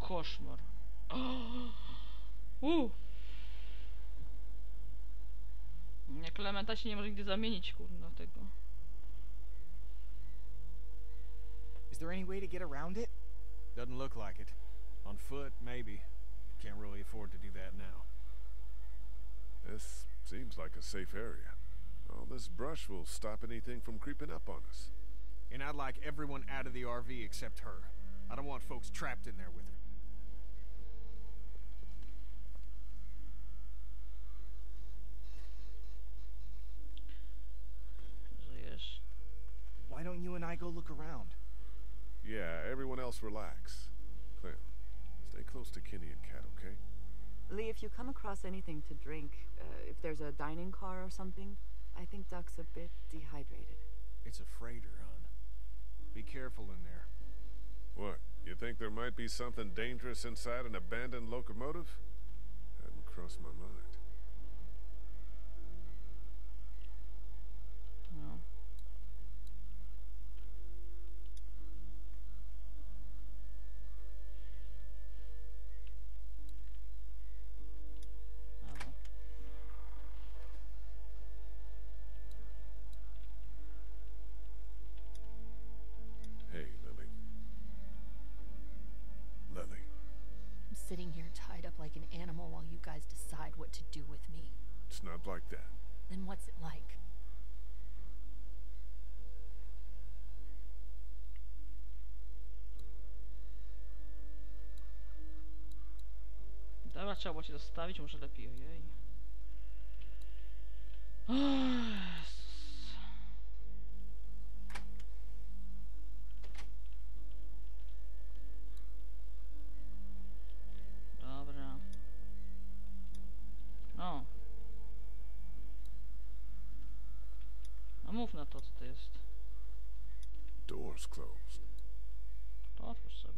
koszmar. Nie, Klementa się nie może nigdy zamienić, kurna, tego. Is there any way to get around it? Doesn't look like it. On foot, maybe. Can't really afford to do that now. This seems like a safe area. All this brush will stop anything from creeping up on us. And I'd like everyone out of the RV except her. I don't want folks trapped in there with her. Żyjesz. Why don't you and I go look around? Yeah, everyone else relax. Clem, stay close to Kenny and Kat, okay? Lee, if you come across anything to drink, if there's a dining car or something, I think Duck's a bit dehydrated. It's a freighter, hon. Be careful in there. What, you think there might be something dangerous inside an abandoned locomotive? Hadn't crossed my mind. No. Dobra. Hey, Lily. Lily. I'm sitting here tied up like an animal while you guys decide what to do with me. It's not like that. Then what's it like? Dobra, trzeba było cię zostawić, może lepiej, ojej. O Jezus. Dobra. No. No mów na to, co to jest. Door's closed. To otwórz sobie.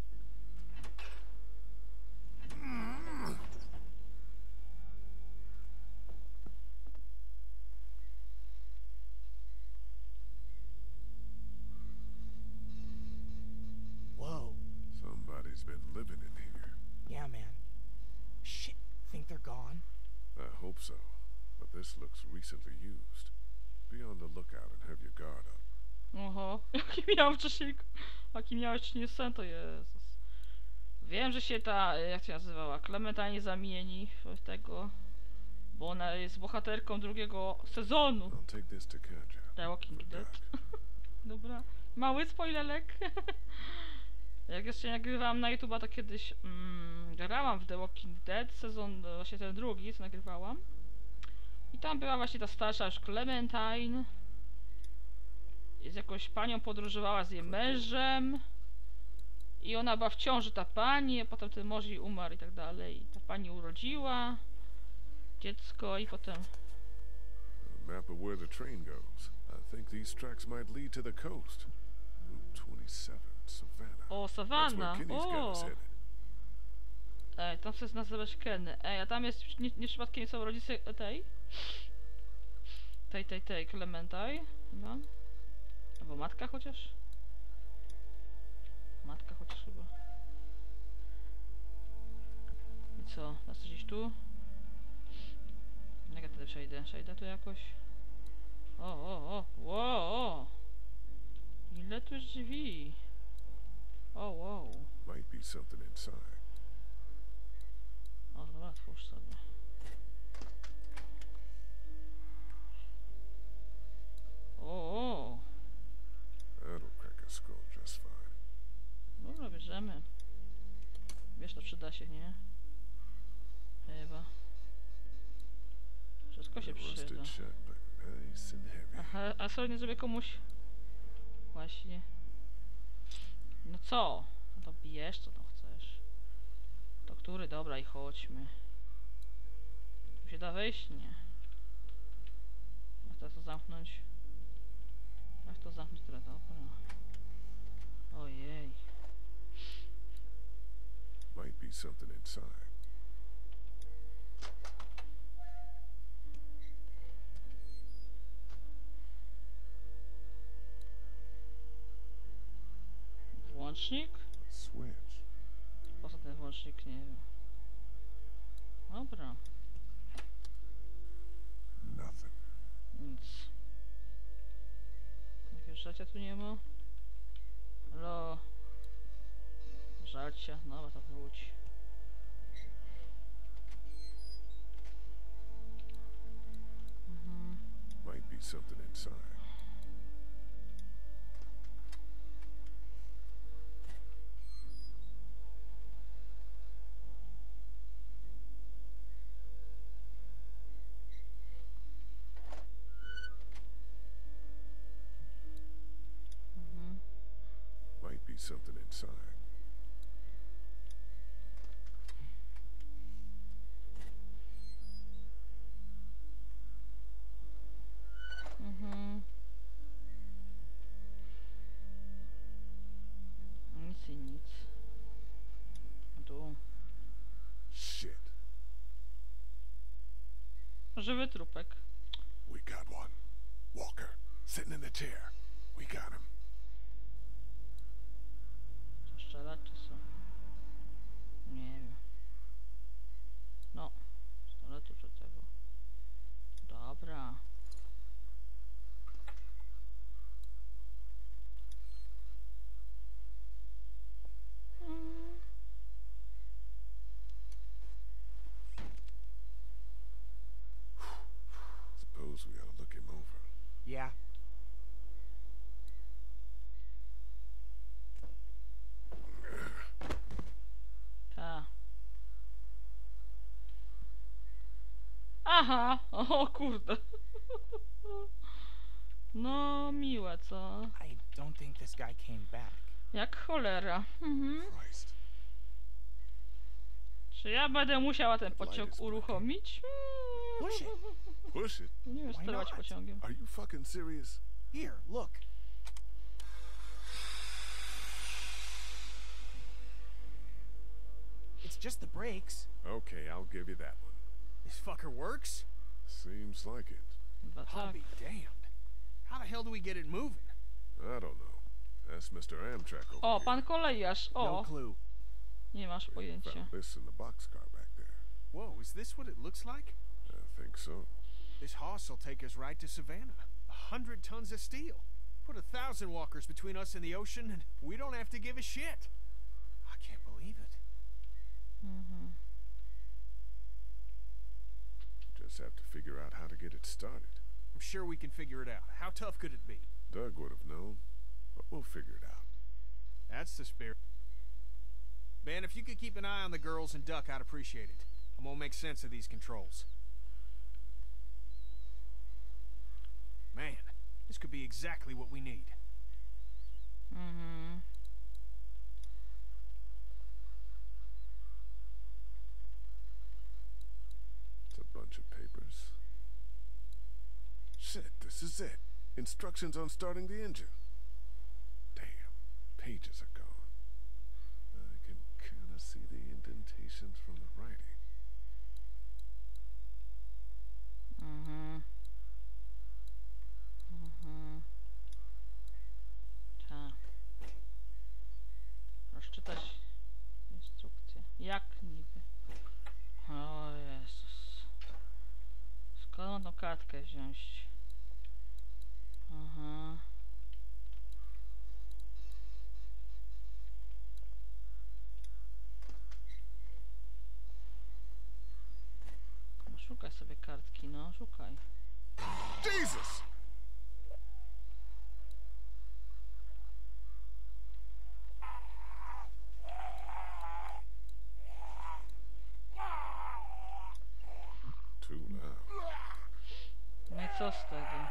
Whoa. Somebody's been living in here. Yeah, man. Shit. Think they're gone? I hope so, but this looks recently used. Be on the lookout and have your guard up. Oho, jaki miał wcześniej... Jaki miałeś wcześniej sen, to Jezus. Wiem, że się ta... Jak się nazywała? Clementine zamieni w tego... Bo ona jest bohaterką drugiego sezonu. I'll take this to Katja. The Walking For Dead. Doc. Dobra. Mały spoilerek. Jak jeszcze nie nagrywałam na YouTube'a, to kiedyś grałam w The Walking Dead, sezon właśnie ten drugi, co nagrywałam. I tam była właśnie ta starsza już Clementine. Z jakąś panią podróżowała z jej mężem. I ona była w ciąży, ta pani, a potem ten mąż jej umarł i tak dalej. I ta pani urodziła dziecko i potem... A map of where the train goes. I think these tracks might lead to the coast. Route 27, Savannah. O, That's where Savannah! Kenny's got us O! headed. Ej, tam chcesz nazywać Kenny. Ej, a tam jest... Nie przypadkiem są rodzice tej? Tej, Clementine? No. Albo matka chociaż? Matka chociaż chyba. I co? Nas gdzieś tu? Jak ja tutaj przejdę? Przejdę tu jakoś? O! Ile tu jest drzwi? O, wow. Might be something inside. O, dobra, otwórz sobie. O! That'll crack a skull just fine. Dobra, bierzemy. Wiesz, to przyda się, nie? Chyba. Wszystko się przyda. Rusted shut, but nice and heavy. Aha, a co nie zrobię komuś? Właśnie. No co? No to bierz, co tam chcesz. To który? Dobra, i chodźmy. Tu się da wejść? Nie. Jak to zamknąć? Jak to zamknąć teraz? Dobra. Ojej. Might be something inside. Włącznik? A switch. Po za ten włącznik? Nie wiem. Dobra. Nothing. Nic. Jakiegoś żarcia tu nie ma? Halo. Żarcia. Dobra, to wróć. Might be something inside. Might be something inside. Nic i nic. Tu. Shit. Żywy trupek. We got one. Walker, sitting in the chair. We got him. Co strzelać czy co? Nie wiem. No. Pistoletu czy tego. Dobra. Suppose we ought to look him over. Yeah. Ta. Aha! O kurde. No miłe, co? I don't think this guy came back. Jak cholera. Christ. Czy ja będę musiała ten pociąg uruchomić? Push it. Push it? Nie wiem Why sterować not? pociągiem. Are you fucking serious? Here, look. It's just the brakes. Okay, I'll give you that one. This fucker works? Seems like it. Chyba I'll tak. be damned. How the hell do we get it moving? I don't know. That's Mr. Amtrak over O, here. pan kolejarz. No O, clue. nie masz pojęcia. Found this in the boxcar back there. Whoa, is this what it looks like? I think so. This hoss will take us right to Savannah. 100 tons of steel. Put 1,000 walkers between us and the ocean, and we don't have to give a shit. I can't believe it. Just have to figure out how to get it started. I'm sure we can figure it out. How tough could it be? Doug would have known, but we'll figure it out. That's the spirit. Ben, if you could keep an eye on the girls and Duck, I'd appreciate it. I'm gonna make sense of these controls. Man, this could be exactly what we need. It's a bunch of papers. Shit, this is it. Instructions on starting the engine. Damn, pages are gone. I can kind of see the indentations from the writing. Tak. Rozczytać instrukcję. Jak niby? O Jezus. Skąd mam tą kartkę wziąć? Aha. No, szukaj sobie kartki, no szukaj. Jesus! Too loud. No i co z tego?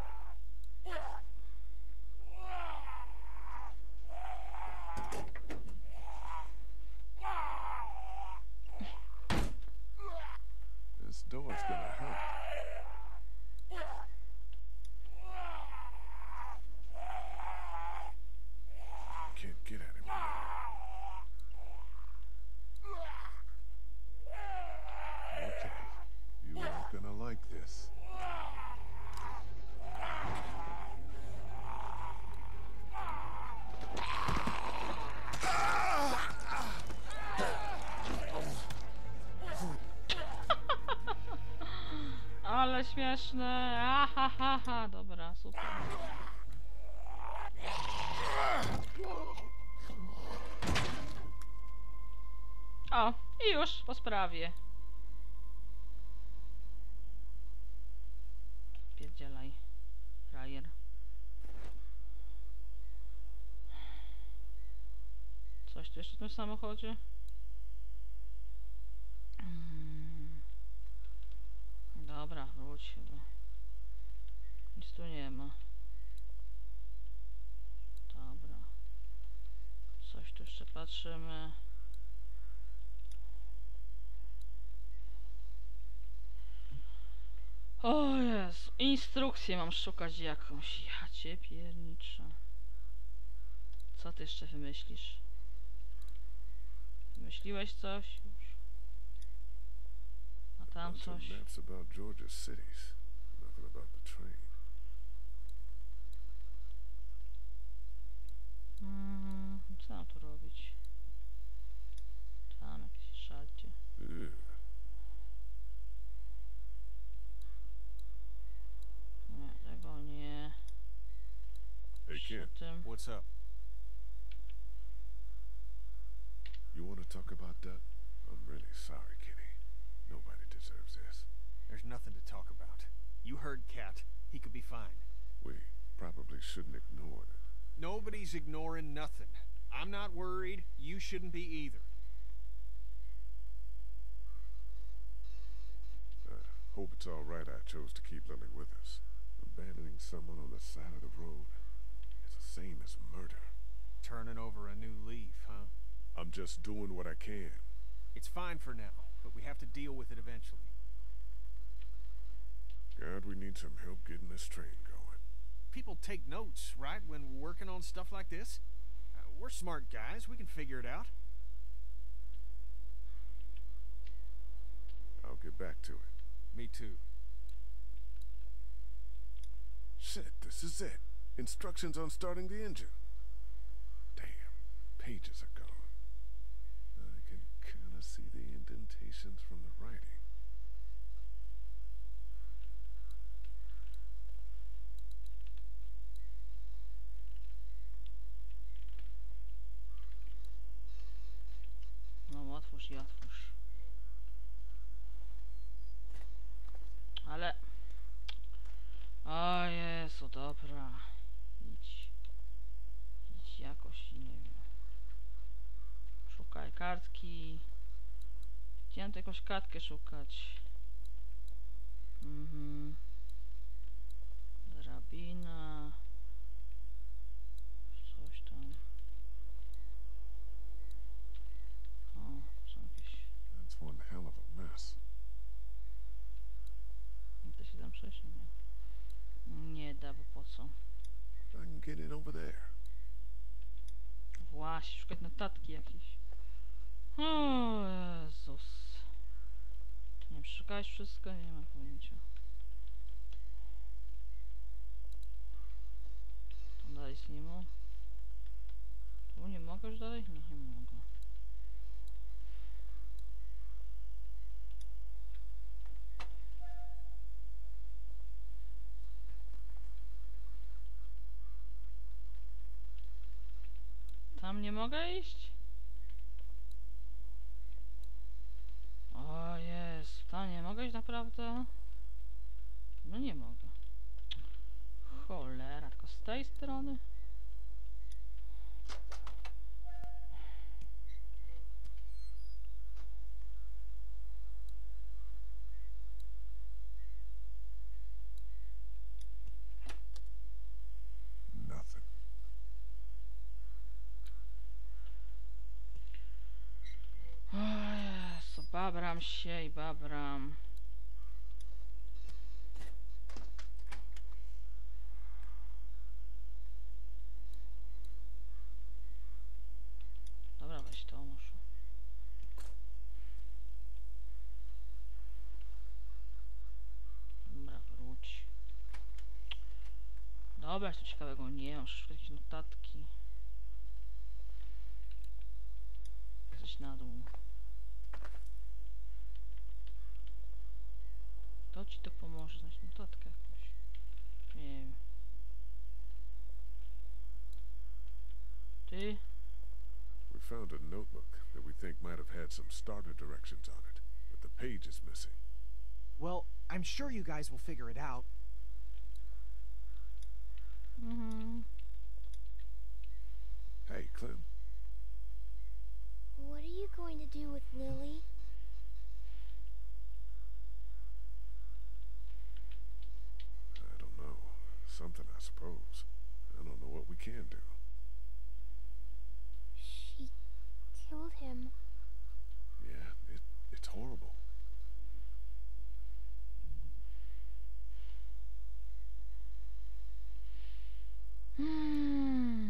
This door's gonna hurt. Can't get at him. Okay, you aren't gonna like this. śmieszne. Ha, ha, ha. Dobra, super. O, i już po sprawie. Pierdzielaj, frajer. Coś tu jeszcze w tym samochodzie? Dobra, wróć chyba. Nic tu nie ma. Dobra. Coś tu jeszcze patrzymy. O Jezu, instrukcję mam szukać jakąś. Ja cię pierniczę. Co ty jeszcze wymyślisz? Wymyśliłeś coś już? A tam Bunch of coś? maps about Georgia's cities. Nothing about the train. Co mam tu robić? Tam jakieś szalcie. Ugh. Nie, tego nie. Hey, Przy Kent, tym. What's up? you want to talk about Duck? I'm really sorry, Kenny. Nobody deserves this. There's nothing to talk about. You heard Cat. He could be fine. We probably shouldn't ignore it. Nobody's ignoring nothing. I'm not worried. You shouldn't be either. Hope it's all right I chose to keep Lily with us. Abandoning someone on the side of the road is the same as murder. Turning over a new leaf, huh? I'm just doing what I can. It's fine for now, but we have to deal with it eventually. God, we need some help getting this train going. People take notes, right, when we're working on stuff like this? We're smart guys. We can figure it out. I'll get back to it. Me too. Shit, this is it. Instructions on starting the engine. Damn, pages are gone. I can kinda see the indentations from the writing. No, otwórz i otwórz. Ale... O Jezu, dobra. Idź. Idź jakoś, nie wiem. Szukaj kartki. Chciałem tu jakąś kartkę szukać. Drabina. Coś tam. O, są jakieś... That's one hell of a mess. Da się tam przejść? Nie. Nie da, bo po co? I can get in over there. Właśnie, szukać notatki jakieś. O Jezus. Nie wiem, szukałeś wszystko? Nie mam pojęcia. Tam dalej jest nie ma. Tu nie mogę już dalej? Nie, nie mogę. Tam nie mogę iść? O Jezu, tam nie mogę iść naprawdę? No nie mogę. Cholera, tylko z tej strony? Nothing. O Jezu, babram się i babram. Dobra, weź to muszę. Dobra, wróć. Dobra, co ciekawego nie, muszę szukać jakieś notatki. Coś na dół. To ci to pomoże, znaleźć notatkę jakąś. Nie wiem. Ty? We found a notebook that we think might have had some starter directions on it, but the page is missing. Well, I'm sure you guys will figure it out. Mhm. Hey, Clem. What are you going to do with Lily? I don't know. Something, I suppose. I don't know what we can do. She killed him. Yeah, it's horrible. Hmm.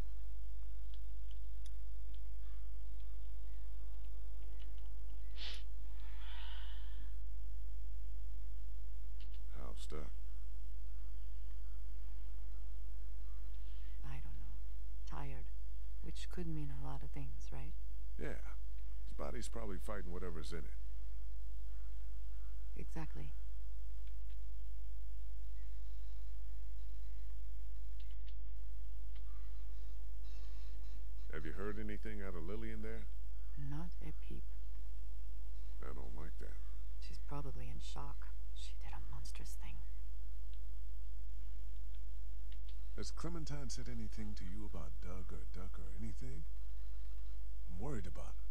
How's Duck? I don't know. Tired. Which could mean a lot of things, right? Yeah. His body's probably fighting whatever's in it. Exactly. Have you heard anything out of Lily in there? Not a peep. I don't like that. She's probably in shock. She did a monstrous thing. Has Clementine said anything to you about Doug or Duck or anything? I'm worried about her.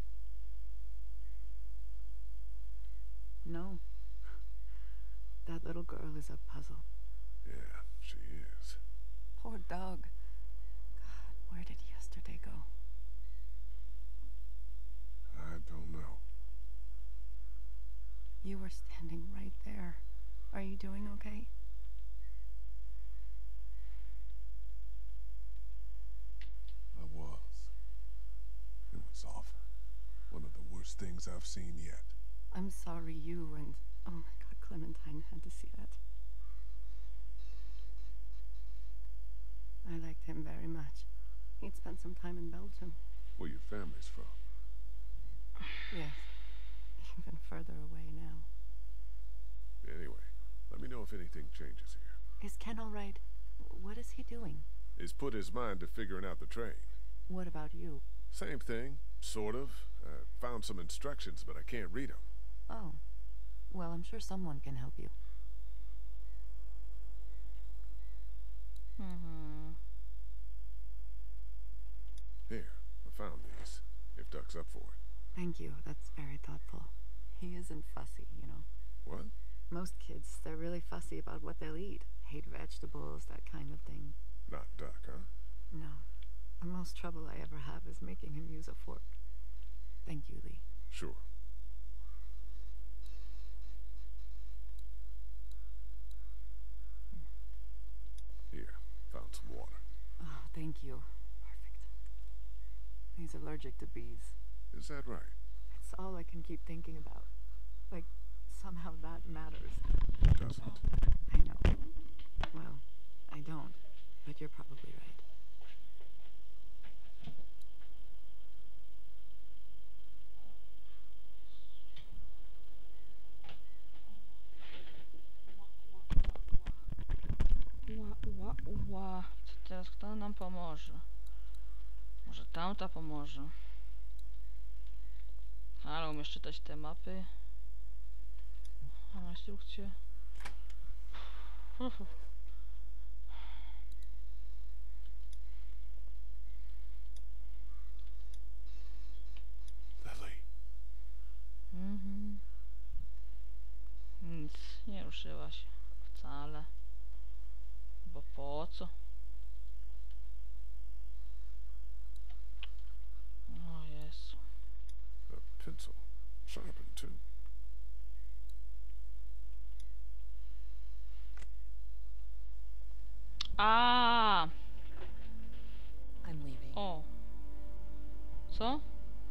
No. That little girl is a puzzle. Yeah, she is. Poor Doug. God, where did yesterday go? I don't know. You were standing right there. Are you doing okay? I was. It was awful. One of the worst things I've seen yet. I'm sorry you and... Oh my God, Clementine had to see that. I liked him very much. He'd spent some time in Belgium. Where your family's from? Yes. Even further away now. Anyway, let me know if anything changes here. Is Ken all right? What is he doing? He's put his mind to figuring out the train. What about you? Same thing, sort of. Found some instructions, but I can't read them. Oh. Well, I'm sure someone can help you. Mhm. Here, I found these, if Duck's up for it. Thank you. That's very thoughtful. He isn't fussy, you know. What? Most kids, they're really fussy about what they'll eat. Hate vegetables, that kind of thing. Not Duck, huh? No. The most trouble I ever have is making him use a fork. Thank you, Lee. Sure. Here, found some water. Oh, thank you. Perfect. He's allergic to bees. Is that right? It's all I can keep thinking about. Like, somehow that matters. Doesn't. I know. Well, I don't. But you're probably right. Co teraz kto nam pomoże? Może tamta pomoże. Ale umiesz czytać te mapy. Mam instrukcję. Lily. Mhm. Nic, nie ruszyła się. Wcale. Bo po co? O Jezu. A pencil. Sharpened, too. A. I'm leaving. O. Co?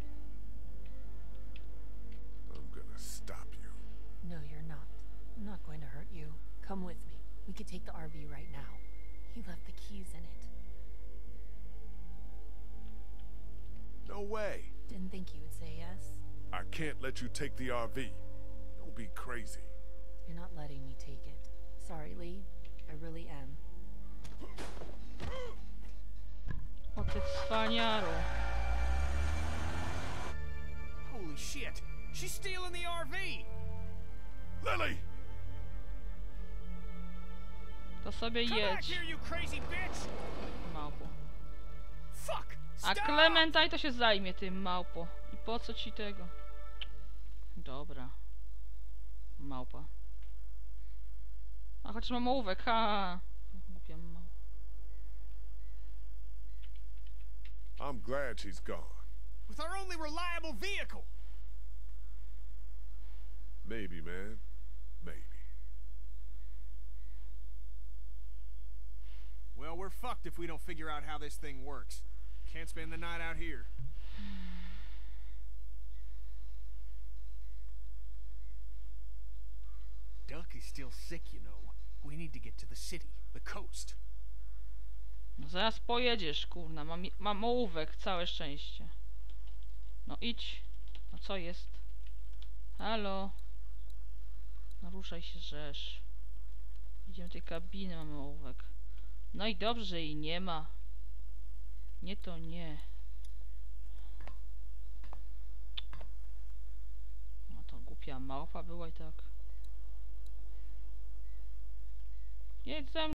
I'm gonna stop you. No, you're not. I'm not going to hurt you. Come with me. We could take the RV right now. He left the keys in it. No way. Didn't think you would say yes. I can't let you take the RV. Don't be crazy. You're not letting me take it. Sorry, Lee. I really am. O ty cwaniaru. Holy shit! She's stealing the RV! Lily! To sobie Come back jedź, here, you crazy bitch! małpo. Fuck! A Stop! Clementine to się zajmie tym, małpo. I po co ci tego? Dobra. Małpa. A chociaż mam ołówek, ha! Głupia małpa. I'm glad she's gone. With our only reliable vehicle! Maybe, man. Maybe. Well, we're fucked if we don't figure out how this thing works. Can't spend the night out here. Duck is still sick, you know. We need to get to the city, the coast. No zaraz pojedziesz, kurna. Mam ołówek, całe szczęście. No idź. No co jest? Halo? No ruszaj się, rzesz. Idziemy do tej kabiny, mamy ołówek. No i dobrze, że jej nie ma. Nie to nie. No to głupia małpa była i tak. Jedź ze mną.